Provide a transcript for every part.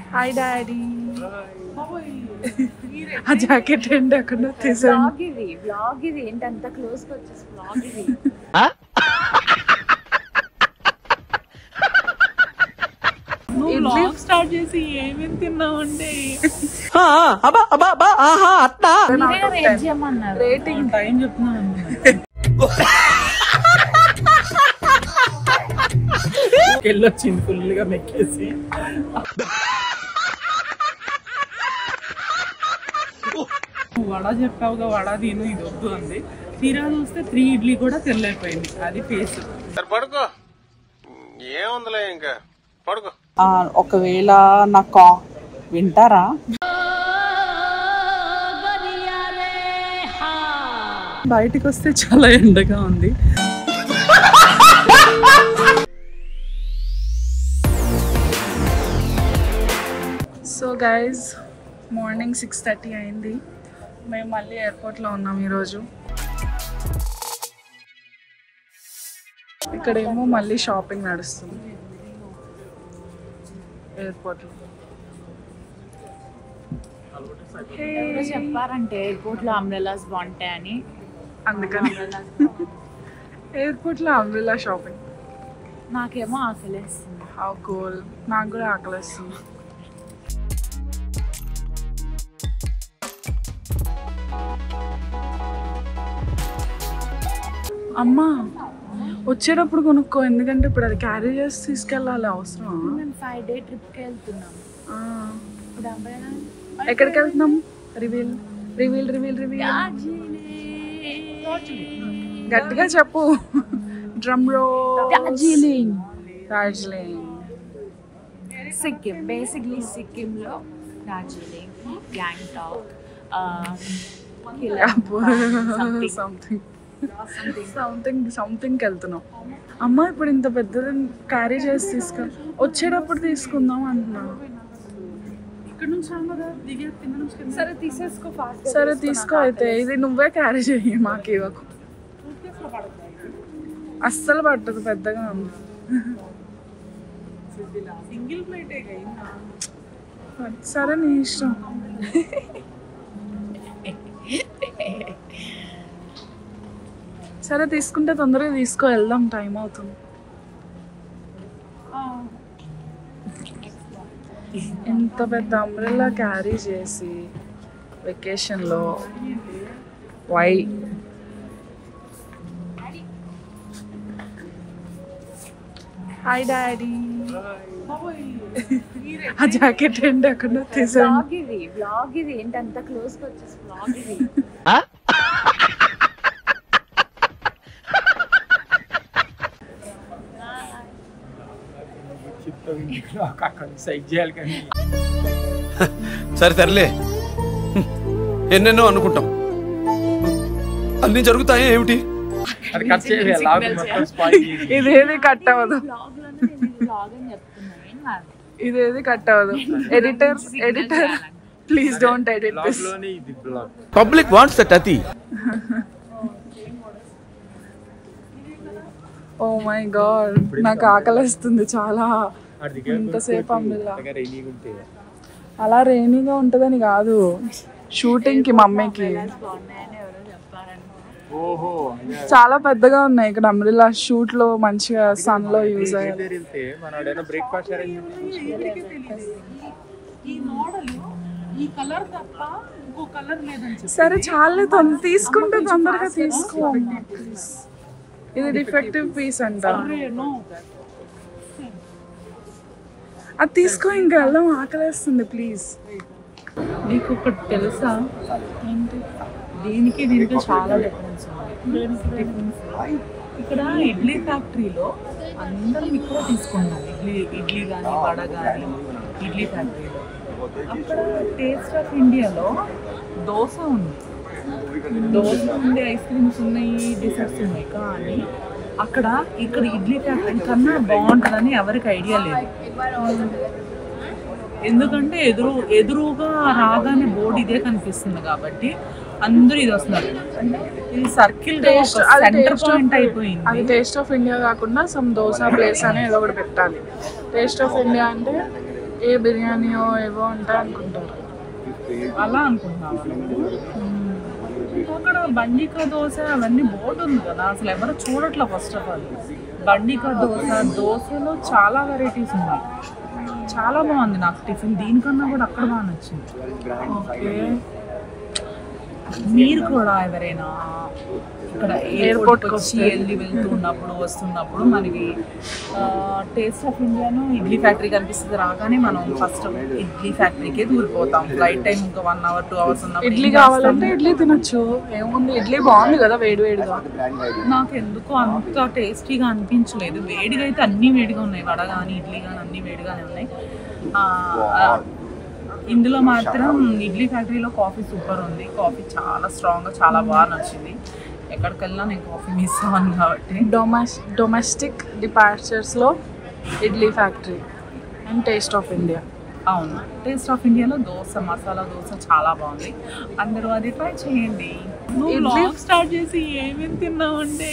Hi daddy. ఆ jacket ఏంటి అక్కడ తీసాను. వ్లాగ్ ఇది ఏంటి అంత క్లోజ్ గా వచ్చేసి వ్లాగ్ ఇది. వ్లాగ్ స్టార్ట్ చేసి ఏమేమి తిన్నామంటే రేటింగ్ టైం చెప్తున్నాను. వెళ్ళొచ్చింది ఫుల్ గా మెక్కేసి. వడ చెప్పావుగా, వడ తిను ఇది వద్దు అంది. తీరా చూస్తే 3 ఇడ్లీ కూడా తెల్లైపోయింది. అది ఫేస్. పడుకో ఏముందిలే ఇంకా పడుకో. ఒకవేళ నాకు వింటారా? బయటికి వస్తే చాలా ఎండగా ఉంది. సో గైజ్ మార్నింగ్ 6:30 అయింది. మేము మళ్ళీ ఎయిర్పోర్ట్లో ఉన్నాం ఈరోజు. ఇక్కడేమో మళ్ళీ షాపింగ్ నడుస్తుంది ఎయిర్పోర్ట్లో. ఎవరో చెప్పారంటే ఎయిర్పోర్ట్ లో అంబ్రెల్లాస్ బాగుంటాయని, అందుకని ఎయిర్పోర్ట్లో అంబ్రెల్లా షాపింగ్. నాకేమో ఆకలేస్తుంది. How cool. నాకు కూడా ఆకలిస్తుంది. అమ్మా వచ్చేటప్పుడు కొనుక్కో, ఎందుకంటే ఇప్పుడు అది క్యారీ చేసి తీసుకెళ్ళాలి. అవసరం. మేము 5 day ట్రిప్కి వెళ్తున్నాం. ఇప్పుడు అంబ్రెల్లా ఎక్కడికి వెళ్తున్నాం? Reveal reveal reveal reveal. గట్టిగా చెప్పు. Drum roll. Darjeeling. Darjeeling. Sikkim. Basically సిక్కింలో డార్జిలింగ్, గ్యాంగ్టాక్, సంథింగ్కి వెళ్తున్నాం. అమ్మ ఇప్పుడు ఇంత పెద్దది క్యారీ చేసి తీసుకెళ్ళి వచ్చేటప్పుడు తీసుకుందాం అంటున్నాను. సరే తీసేసుకో ఫాస్ట్. సరే తీసుకో అయితే. ఇది నువ్వే క్యారీ చెయ్యి, మాకు ఇవ్వకు. అస్సలు పట్టదు, పెద్దగా ఉంది. సరే నీ ఇష్టం. సరే తీసుకుంటే తొందరగా తీసుకో, వెళ్దాం, టైం అవుతుంది. ఇంత పెద్ద అంబ్రెల్లా క్యారీ చేసి వెకేషన్లో వై? Hi daddy. ఆ జాకెట్ ఏంటి అక్కడ తీసాను. వ్లాగ్ ఇది ఏంటి అంత క్లోజ్ గా వచ్చేసి వ్లాగ్ ఇది. సరే సర్లే, ఎన్నెన్నో అనుకుంటాం, అన్ని జరుగుతాయి ఏమిటి? ఇదేది కట్ అవ్వదు, ఇదేది కట్ అవ్వదు. Editor please don't edit this. Public wants that అతి. ఓ మై గాడ్, నాకు ఆకలిస్తుంది చాలా. ఇంతసేపు అంబ్రెల్లా. అలా రెయినీగా ఉంటుందని కాదు, షూటింగ్ కి మమ్మీకి చాలా పెద్దగా ఉన్నాయి ఇక్కడ అంబ్రెల్లా. షూట్ లో మంచిగా సన్ లో యూజ్ అయ్యాలి. సరే చాలే, తీసుకుంటే తొందరగా తీసుకో. ఇది డిఫెక్టివ్ పీస్ అంట. అది తీసుకో, ఇంకా వెళ్దాం, ఆకలేస్తుంది ప్లీజ్. నీకు ఒకటి తెలుసా ఏంటి? దీనికి దీనికి చాలా డిఫరెన్స్ ఉంది. ఇక్కడ ఇడ్లీ ఫ్యాక్టరీలో అందరం ఇక్కడ తీసుకున్నాం. ఇడ్లీ కానీ వడ కానీ ఇడ్లీ ఫ్యాక్టరీలో. అక్కడ టేస్ట్ ఆఫ్ ఇండియాలో దోశ ఉంది, దోశ ఉంది, ఐస్ క్రీమ్స్ ఉన్నాయి, డిజర్ట్స్ ఉన్నాయి. కానీ ఇక్కడ ఇడ్లీ ఫ్యాక్టరీ కన్నా బాగుంటుందని ఎవరికి ఐడియా లేదు. ఎందుకంటే ఎదురుగా రాగానే బోర్డు ఇదే కనిపిస్తుంది కాబట్టి అందరూ ఇది వస్తున్నారు. ఇది సర్కిల్ సెంటర్ పాయింట్ అయిపోయింది. అది టేస్ట్ ఆఫ్ ఇండియా కాకుండా సమ్ దోసా ప్లేస్ అని ఏదో ఒకటి పెట్టాలి. టేస్ట్ ఆఫ్ ఇండియా అంటే ఏ బిర్యానీయో ఏవో ఉంటాయి అనుకుంటారు. అలా అనుకుంటున్నావా? అక్కడ బండికా దోశ అవన్నీ బోర్డు ఉంది కదా, అసలు ఎవరు చూడట్లే. ఫస్ట్ ఆఫ్ ఆల్ బండికా దోశలో చాలా వెరైటీస్ ఉన్నాయి. చాలా బాగుంది నాకు టిఫిన్, దీనికన్నా కూడా అక్కడ బాగా నచ్చింది. ఓకే, మీరు కూడా ఎవరైనా ఇక్కడ ఎయిర్పోర్ట్కి వచ్చి వెళ్తున్నప్పుడు వస్తున్నప్పుడు మనకి టేస్ట్ ఆఫ్ ఇండియాను ఇడ్లీ ఫ్యాక్టరీ కనిపిస్తుంది. రాగానే మనం ఫస్ట్ ఇడ్లీ ఫ్యాక్టరీకే దూరిపోతాం. ఫ్లైట్ టైం ఇంకా 1 hour 2 hours ఉన్నప్పుడు ఇడ్లీ కావాలంటే ఇడ్లీ తినొచ్చు, ఏముంది. ఇడ్లీ బాగుంది కదా వేడివేడిగా. నాకు ఎందుకో అంత టేస్టీగా అనిపించలేదు. వేడిగా అయితే అన్నీ వేడిగా ఉన్నాయి, వడ కానీ ఇడ్లీ కానీ అన్నీ వేడిగానే ఉన్నాయి. ఇందులో మాత్రం ఇడ్లీ ఫ్యాక్టరీలో కాఫీ సూపర్ ఉంది. కాఫీ చాలా స్ట్రాంగ్గా చాలా బాగా నచ్చింది. ఎక్కడికి వెళ్ళినా నేను కాఫీ మిస్ అవ్వను కాబట్టి. డొమెస్టిక్ డిపార్చర్స్లో idli factory and taste of India. అవును, టేస్ట్ ఆఫ్ ఇండియాలో దోశ, మసాలా దోశ చాలా బాగుంది. అందరూ అది ట్రై చేయండి. నువ్వు బ్లాగ్ స్టార్ట్ చేసి ఏమేమి తిన్నావంటే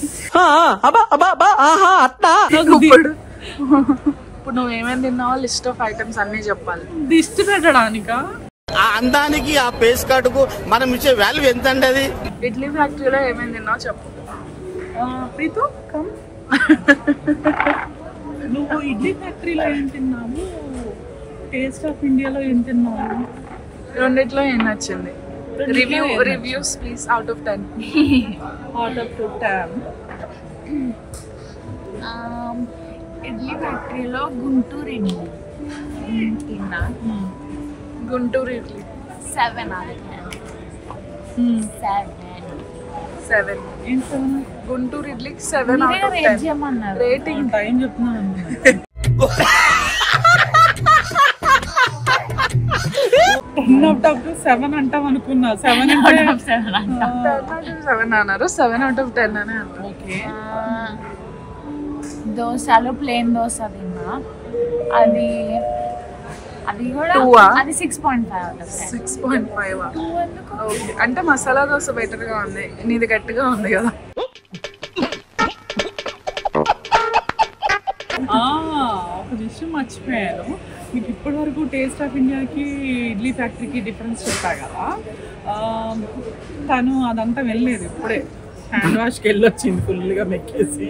ఇప్పుడు నువ్వు ఏమేమి తిన్నావో లిస్ట్ ఆఫ్ ఐటమ్స్ అన్నీ చెప్పాలి. దిష్టి పెట్టడానికా? ఆ అందానికి ఆ పేస్ కార్డుకు మనం ఇచ్చే వాల్యూ ఎంత అండి? అది ఇడ్లీ ఫ్యాక్టరీలో ఏమేమి తిన్నావో చెప్పు. ప్రీతు కమ్. నువ్వు ఇడ్లీ ఫ్యాక్టరీలో ఏం తిన్నావు, టేస్ట్ ఆఫ్ ఇండియాలో ఏం తిన్నావు? రెండిట్లో ఏం నచ్చింది? Reviews please. Out of 10. Out of 10. Idli ఫ్యాక్టరీలో గుంటూరు ఇడ్లీ తిన్నా. Guntur idli 7 out of 10. 7. గుంటూరు ఇడ్లీకి 7 out of 10 రేటింగ్. టైం చెప్తున్నాను. 10 out of 7 అంటాం అనుకున్నా. 7 out of 7 అన్నారు. 7 out of 10 అనే అన్నారు. ఓకే. దోశలో ప్లేన్ దోశ తిన్నా, అది కూడా 2 అది 6.5 out of 10. 6.5. ఓకే, అంటే మసాలా దోశ బెటర్ గా ఉంది, నీది గట్టిగా ఉంది కదా. ఒక విషయం మర్చిపోయాను. మీకు ఇప్పటి వరకు టేస్ట్ ఆఫ్ ఇండియాకి ఇడ్లీ ఫ్యాక్టరీకి డిఫరెన్స్ చెప్పా కదా, తను అదంతా వెళ్ళలేదు. ఇప్పుడే హ్యాండ్ వాష్కి వెళ్ళొచ్చింది ఫుల్గా మెక్కేసి.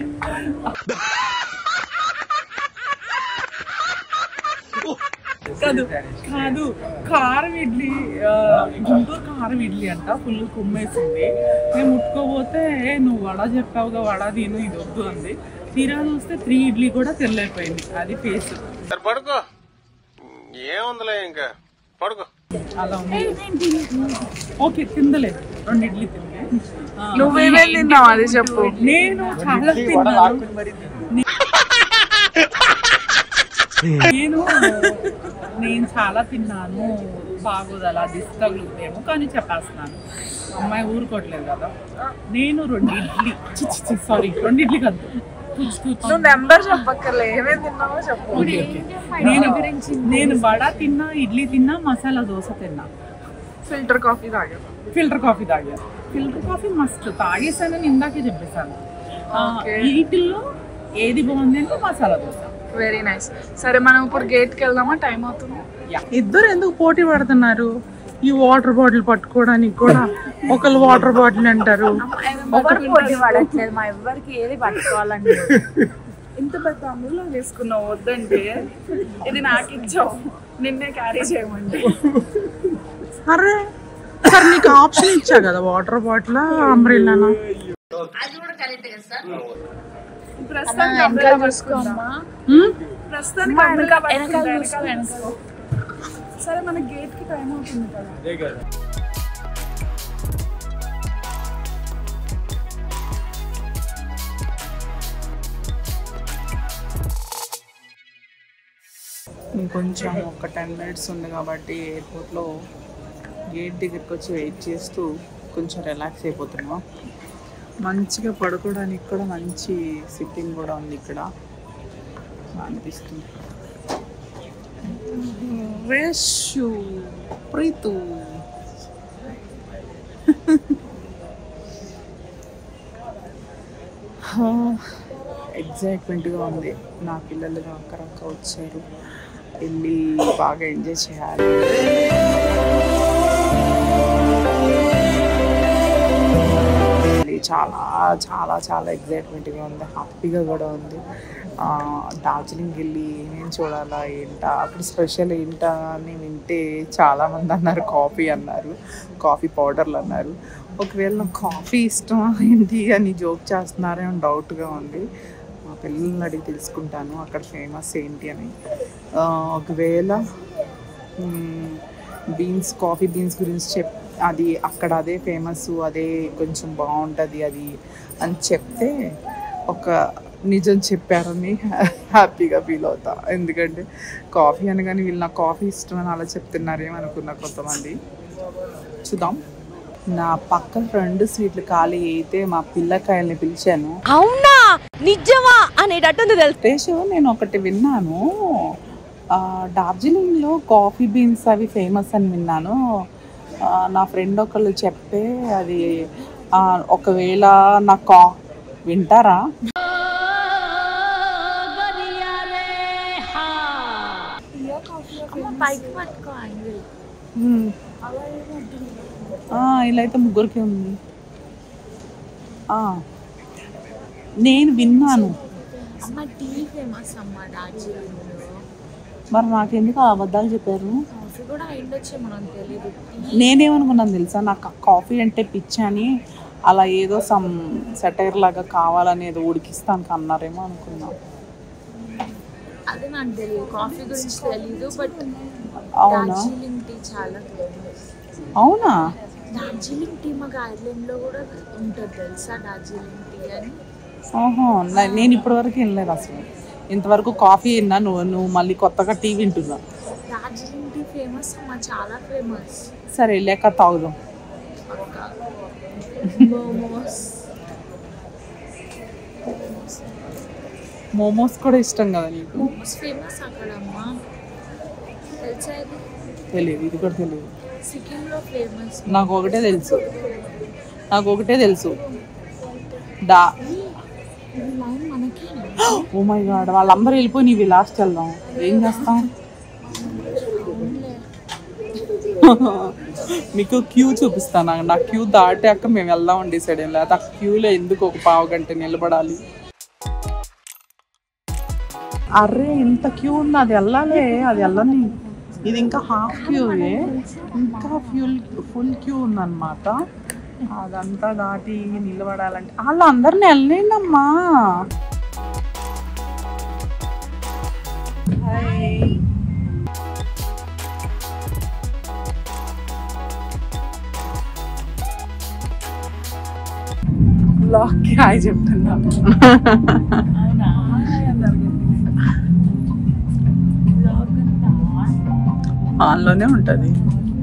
కాదు కారం ఇడ్లీ, గుంటూరు కారం ఇడ్లీ అంట, ఫుల్ కుమ్మేసింది. నేను ముట్టుకోపోతే నువ్వు వడ చెప్పావుగా, వడ తిను, ఇది వద్దు అంది. తీరా చూస్తే 3 ఇడ్లీ కూడా తెల్లైపోయింది. అది ఫేస్. పడుకో, ఏముందిలే ఇంకా పడుకో. అలా ఉంది. ఓకే, తిందలేదు. 2 ఇడ్లీ తింది. నువ్వేమేమి తిన్నావు అది చెప్పు. నేను చాలా తిన్నాను. నేను చాలా తిన్నాను. బాగోదు, అలా దిష్టి తగులుతేమో, కానీ చెప్పేస్తున్నాను. అమ్మాయి ఊరుకోవట్లేదు కదా. నేను 2 ఇడ్లీ, సారీ 2 ఇడ్లీ కాదు, నువ్వు నెంబర్ చెప్పక్కర్లే, ఏమేమి తిన్నావో చెప్పు. నేను వడ తిన్నా, ఇడ్లీ తిన్నా, మసాలా దోశ తిన్నా, ఫిల్టర్ కాఫీ తాగాను. ఫిల్టర్ కాఫీ మస్ట్ తాగేసానని ఇందాకే చెప్పేశాను. వీటిల్లో ఏది బాగుంది అంటే మసాలా దోశ. Very nice. సరే, మనం ఇప్పుడు గేట్కి వెళ్దామా? టైం అవుతుంది. ఇద్దరు ఎందుకు పోటీ పడుతున్నారు? ఈ వాటర్ బాటిల్ పట్టుకోవడానికి కూడా ఒకళ్ళు వాటర్ బాటిల్ అంటారు. పోటీ పడట్లేదు, మా ఎవరికి ఏది పట్టుకోవాలండి. ఇంత పెద్ద అమ్ములో తీసుకున్నావు, వద్దంటే ఇది నాకు ఇచ్చావు, నిన్నే క్యారీ చేయమండి. అరే సార్, నీకు ఆప్షన్ ఇచ్చా కదా, వాటర్ బాటిల్ అంబ్రెల్లానా. ప్రస్తుతానికి సరే, మన గేట్ కి టైం అవుతుంది కదా. ఇంకొంచెం ఒక 10 minutes ఉంది కాబట్టి ఎయిర్పోర్ట్లో గేట్ దగ్గరికి వచ్చి వెయిట్ చేస్తూ కొంచెం రిలాక్స్ అయిపోతున్నాం. మంచిగా పడుకోవడానికి కూడా మంచి సిట్టింగ్ కూడా ఉంది ఇక్కడ అనిపిస్తుంది. రేషు ప్రీతు ఎగ్జైట్మెంట్గా ఉంది. నా పిల్లలు అక్కడక్క వచ్చారు. వెళ్ళి బాగా ఎంజాయ్ చేయాలి. చాలా చాలా చాలా ఎగ్జైట్మెంట్గా ఉంది, హ్యాపీగా కూడా ఉంది. డార్జిలింగ్ వెళ్ళి ఏమేమి చూడాలా ఏంటా, అప్పుడు స్పెషల్ ఏంటా అని వింటే చాలామంది అన్నారు కాఫీ అన్నారు, కాఫీ పౌడర్లు అన్నారు. ఒకవేళ నాకు కాఫీ ఇష్టమా ఏంటి అని జోక్ చేస్తున్నారేమో డౌట్గా ఉంది. మా పిల్లల్ని అడిగి తెలుసుకుంటాను అక్కడ ఫేమస్ ఏంటి అని. ఒకవేళ బీన్స్, కాఫీ బీన్స్ గురించి అది అక్కడ అదే ఫేమస్, అదే కొంచెం బాగుంటుంది అది అని చెప్తే ఒక నిజం చెప్పారని హ్యాపీగా ఫీల్ అవుతా. ఎందుకంటే కాఫీ అనగానే వీళ్ళు నాకు కాఫీ ఇష్టమని అలా చెప్తున్నారేమనుకున్నా కొంతమంది. చూద్దాం. నా పక్క 2 సీట్లు ఖాళీ అయితే మా పిల్లకాయల్ని పిలిచాను. అవునా నిజమా అనేటట్టుంది తెలుసు. నేను ఒకటి విన్నాను, డార్జిలింగ్లో కాఫీ బీన్స్ అవి ఫేమస్ అని విన్నాను. నా ఫ్రెండ్ ఒకళ్ళు చెప్తే అది ఒకవేళ నాకు వింటారా? ఇలా అయితే ముగ్గురికి ఉంది. నేను విన్నాను. మరి నాకెందుకు అబద్ధాలు చెప్పారు? నేనేమనుకున్నాను తెలుసా, నాకు కాఫీ అంటే పిచ్చి అని, అలా ఏదో సమ్ సెటైర్ లాగా కావాలని ఏదో ఉడికిస్తాను అన్నారేమో అనుకున్నా. అదే నాకు తెలియదు, కాఫీ గురించి తెలీదు. బట్ డార్జిలింగ్ టీ చాలా ఫేమస్. అవునా? డార్జిలింగ్ టీ మాకు ఐర్లాండ్ లో కూడా ఉంటుంది తెలుసా, డార్జిలింగ్ టీ అని. ఓహో, నేను ఇప్పటివరకు వినలేదు అసలు. ఇంతవరకు కాఫీ విన్నా, నువ్వు మళ్ళీ కొత్తగా టీ వింటున్నా. డార్జిలింగ్ టీ ఫేమస్ అమ్మా, చాలా ఫేమస్. సరే లేక తాగుదాం. మోమోస్ కూడా ఇష్టం కదా నీకు? మోమోస్ ఫేమస్ అక్కడ అమ్మా, తెలుసా? తెలియదు, ఇది కూడా తెలియదు. సిక్కింలో ఫేమస్. నాకు ఒకటే తెలుసు మనకి. ఓ మై గాడ్, వాళ్ళందరూ వెళ్ళిపోయి నీవి లాస్ట్ వెళ్దాం. ఏం చేస్తాం? మీకు క్యూ చూపిస్తాను. నాకు క్యూ దాటాక మేము వెళ్దామని డిసైడ్ అయ్యాం. లేకపోతే ఆ క్యూలో ఎందుకు ఒక పావు గంట నిలబడాలి? అరే ఇంత క్యూ ఉంది, అది వెళ్ళని. ఇది ఇంకా హాఫ్ క్యూ, ఇంకా ఫుల్ క్యూ ఉందన్నమాట. అదంతా దాటి నిలబడాలంటే వాళ్ళు అందరిని వెళ్ళలేనమ్మా. బ్లాగ్కి హాయ్ చెప్తున్నా. ఆన్లోనే ఉంటుంది.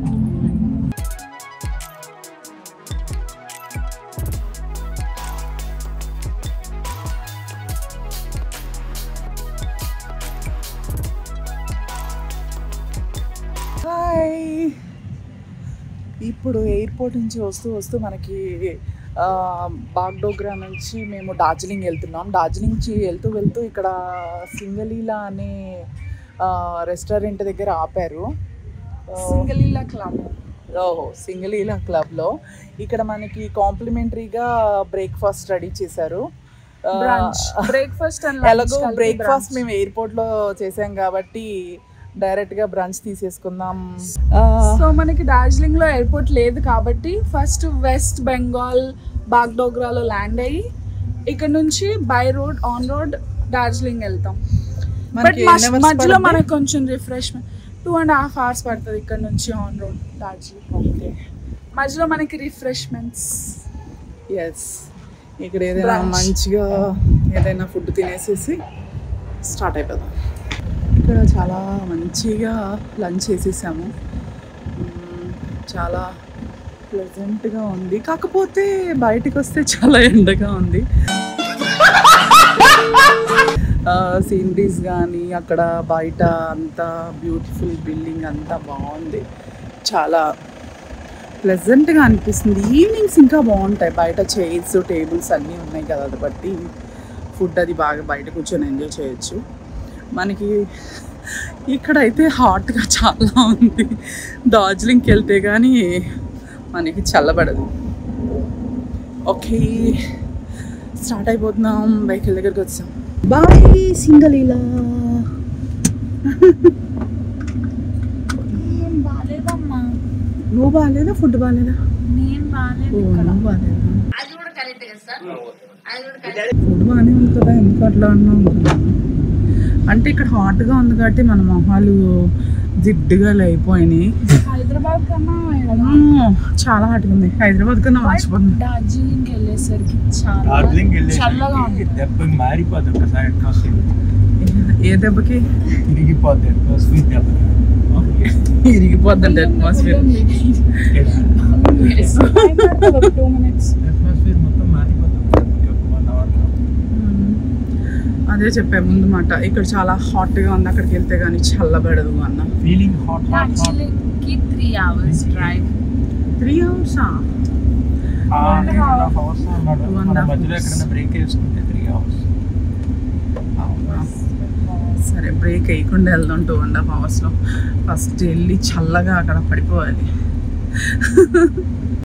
ఇప్పుడు ఎయిర్పోర్ట్ నుంచి వస్తూ మనకి బాగ్డోగ్రా నుంచి మేము డార్జిలింగ్ వెళ్తున్నాం. డార్జిలింగ్ నుంచి వెళ్తూ ఇక్కడ సింగలీలా అనే రెస్టారెంట్ దగ్గర ఆపారు. సింగలీలా క్లబ్. సింగలీలా క్లబ్లో ఇక్కడ మనకి కాంప్లిమెంటరీగా బ్రేక్ఫాస్ట్ రెడీ చేశారు. ఎలాగో బ్రేక్ఫాస్ట్ మేము ఎయిర్పోర్ట్లో చేసాం కాబట్టి డైరెక్ట్గా బ్రంచ్ తీసేసుకుందాం. సో మనకి డార్జిలింగ్లో ఎయిర్పోర్ట్ లేదు కాబట్టి ఫస్ట్ వెస్ట్ బెంగాల్ బాగ్డోగ్రాలో ల్యాండ్ అయ్యి ఇక్కడ నుంచి by road on road Darjeeling వెళ్తాం. బట్ మధ్యలో మనకు కొంచెం రిఫ్రెష్మెంట్ 2.5 hours పడుతుంది ఇక్కడ నుంచి ఆన్ రోడ్ డార్జిలింగ్. మధ్యలో మనకి రిఫ్రెష్మెంట్స్. ఎస్, ఇక్కడ ఏదైనా మంచిగా ఏదైనా ఫుడ్ తినేసేసి స్టార్ట్ అయిపోదాం. ఇక్కడ చాలా మంచిగా లంచ్ చేసేసాము. చాలా ప్లెజెంట్గా ఉంది. కాకపోతే బయటకు వస్తే చాలా ఎండగా ఉంది. సీనరీస్ కానీ అక్కడ బయట అంతా బ్యూటిఫుల్ బిల్డింగ్ అంతా బాగుంది. చాలా ప్లెజెంట్గా అనిపిస్తుంది. ఈవినింగ్స్ ఇంకా బాగుంటాయి. బయట చైర్స్ టేబుల్స్ అన్నీ ఉన్నాయి కదా, అది బట్టి ఫుడ్ అది బాగా బయట కూర్చొని ఎంజాయ్ చేయొచ్చు. మనకి ఇక్కడైతే హాట్గా చాలా ఉంది. డార్జిలింగ్కి వెళ్తే కానీ మనకి చల్లబడదు. ఓకే, స్టార్ట్ అయిపోతున్నాం. వెహికల్ దగ్గరికి వచ్చాం. బాయ్ సింగలీలా. బాగాలేదమ్మా. నువ్వు బాగాలేదా? ఫుడ్ బాగాలేదా? నేను బాగాలేదు. నువ్వు బాగాలేదా? ఫుడ్ బాగానే ఉంది కదా, ఎందుకు అట్లా అన్నావు? అంటే ఇక్కడ హాట్గా ఉంది కాబట్టి మన మొహాలు జిడ్డుగా అయిపోయినాయి. హైదరాబాద్ కన్నా చాలా హాట్గా ఉంది. హైదరాబాద్ కన్నా మర్చిపోతుంది. డార్జిలింగ్కి వెళ్ళేసరికి చాలా డార్జిలింగ్ చల్లగా ఉంది. దెబ్బ మారిపోద్ది ఒకసారి అట్మాస్ఫియర్. ఏ దెబ్బకి తిరిగిపోద్ది అట్మాస్ఫియర్ దెబ్బకి. ఇరిగిపోద్దండి అట్మాస్ఫియర్. 2 minutes. అట్మాస్ఫియర్ మొత్తం మారిపోతుంది 1 hour. అదే చెప్పే ముందు మాట, ఇక్కడ చాలా హాట్గా ఉంది, అక్కడికి వెళ్తే కానీ చల్లబడదు అన్న. Feeling hot hot hot. డార్జిలింగ్కి 3 hours drive. 3 hours? 2.5 hours అన్నాడు. 2.5 మన మధ్యలో ఎక్కడైనా బ్రేక్ వేసుకుంటే 3 hours. సరే, బ్రేక్ వేయకుండా వెళ్దాం 2.5 hours. ఫస్ట్ వెళ్ళి చల్లగా అక్కడ పడిపోవాలి.